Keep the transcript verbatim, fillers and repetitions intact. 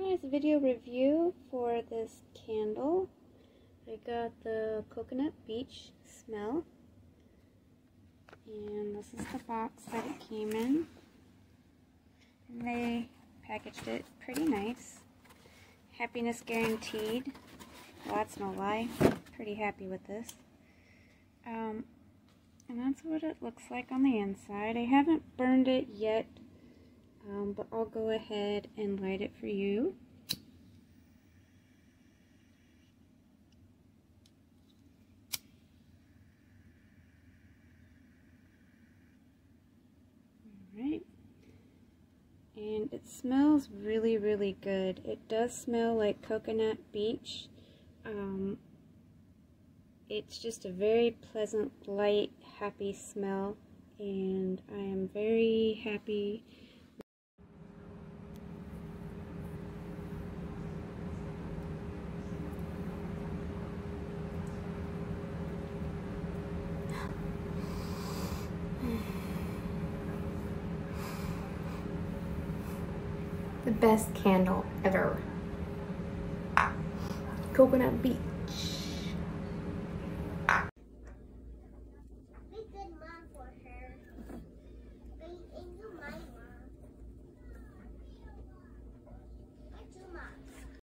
nice video review for this candle. I got the coconut beach smell, and this is the box that it came in, and they packaged it pretty nice. Happiness guaranteed. Well, that's no lie. Pretty happy with this. Um, and that's what it looks like on the inside. I haven't burned it yet, um, but I'll go ahead and light it for you. Alright. And it smells really, really good. It does smell like coconut beach. Um, it's just a very pleasant, light, happy smell, and I am very happy. The best candle ever. Coconut beach.